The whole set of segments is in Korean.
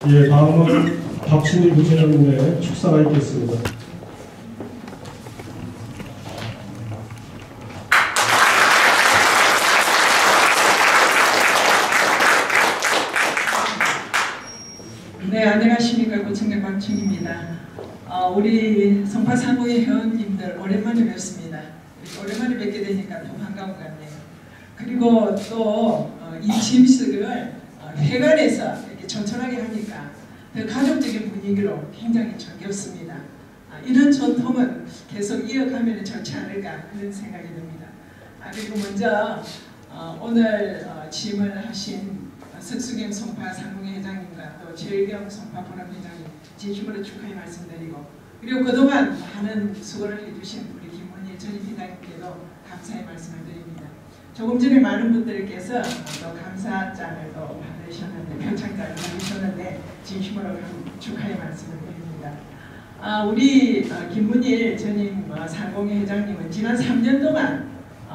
예, 다음은 박준희 부총장님의 축사가 있겠습니다. 네, 안녕하십니까. 구청장 박준희입니다. 우리 성파 상고의 회원님들 오랜만에 뵙습니다. 오랜만에 뵙게 되니까 더 반가운 것 같네요. 그리고 또 이 침식을 회관에서 이렇게 천천하게 하니까 더 가족적인 분위기로 굉장히 정겹습니다. 이런 전통은 계속 이어가면 좋지 않을까 그런 생각이 듭니다. 그리고 먼저 오늘 취임을 하신 석수경 성파 상공회 회장님과 또 최일경 성파 본원 회장님 진심으로 축하의 말씀드리고, 그리고 그동안 많은 수고를 해주신 우리 김문희 전임 회장님께도 감사의 말씀을 드립니다. 조금 전에 많은 분들께서 또 감사장을 또 받으셨는데, 표창장을 받으셨는데 진심으로 축하의 말씀을 드립니다. 우리 김문희 전임 상공회 회장님은 지난 3년 동안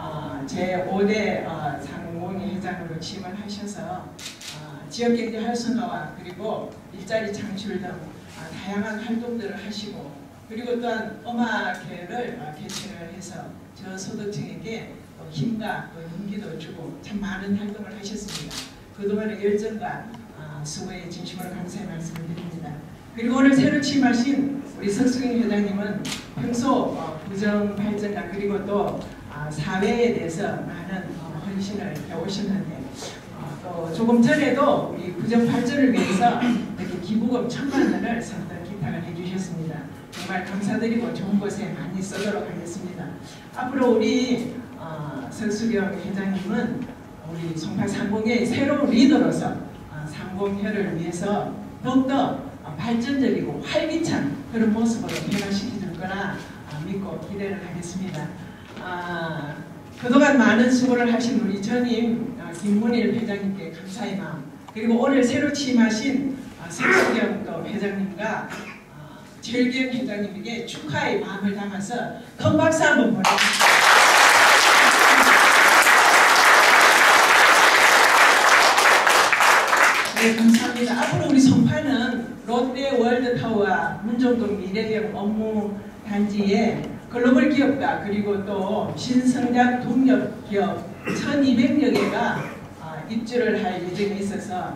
제5대 상공회 회장으로 취임을 하셔서 지역경제 활성화와 그리고 일자리 창출 등 다양한 활동들을 하시고, 그리고 또한 음악회를 개최를 해서 저소득층에게 또 힘과 또 용기도 주고 참 많은 활동을 하셨습니다. 그동안의 열정과 수고에 진심으로 감사의 말씀을 드립니다. 그리고 오늘 새로 취임하신 우리 석수경 회장님은 평소 구정 발전과 그리고 또 사회에 대해서 많은 헌신을 해오셨는데, 또 조금 전에도 우리 구정 발전을 위해서 이렇게 기부금 1000만 원을 선뜻 기탁을 해주셨습니다. 정말 감사드리고 좋은 곳에 많이 쓰도록 하겠습니다. 앞으로 우리 석수경 회장님은 우리 성파 상공회의 새로운 리더로서 상공회를 위해서 더욱더 발전적이고 활기찬 그런 모습으로 변화시켜줄 거라 믿고 기대를 하겠습니다. 그동안 많은 수고를 하신 우리 전임 김문일 회장님께 감사의 마음, 그리고 오늘 새로 취임하신 석수경 또 회장님과 최일경 회장님에게 축하의 마음을 담아서 큰 박수 한번 보내주십시오. 네, 감사합니다. 앞으로 우리 성파는 롯데 월드타워와 문정동 미래경 업무단지에 글로벌 기업과 그리고 또 신성장 동력 기업 1200여 개가 입주를 할 예정에 있어서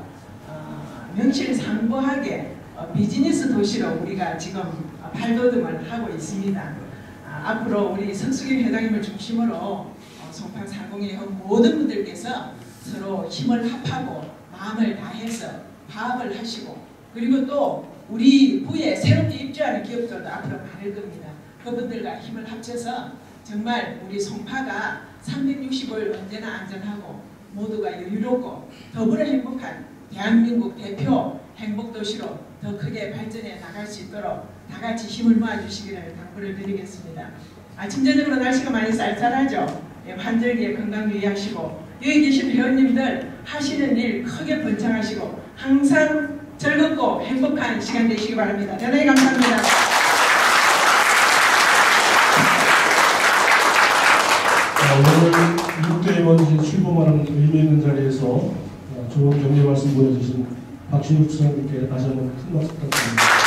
명실상부하게 비즈니스 도시로 우리가 지금 발돋움을 하고 있습니다. 앞으로 우리 석수경 회장님을 중심으로 성파 상공회 모든 분들께서 서로 힘을 합하고 마음을 다해서 파업을 하시고, 그리고 또 우리 구에 새롭게 입주하는 기업들도 앞으로 많을 겁니다. 그분들과 힘을 합쳐서 정말 우리 성파가 360을 언제나 안전하고 모두가 여유롭고 더불어 행복한 대한민국 대표 행복도시로 더 크게 발전해 나갈 수 있도록 다같이 힘을 모아주시기를 당부를 드리겠습니다. 아침 저녁으로 날씨가 많이 쌀쌀하죠. 환절기에 건강 유의하시고, 여기 계신 회원님들 하시는 일 크게 번창하시고 항상 즐겁고 행복한 시간 되시기 바랍니다. 대단히 감사합니다. 오늘 6대 임원진 출범하는 의미 있는 자리에서 좋은 격려 말씀 보여주신 박준희 부총장님께 다시 한번 큰 박수 부탁드립니다.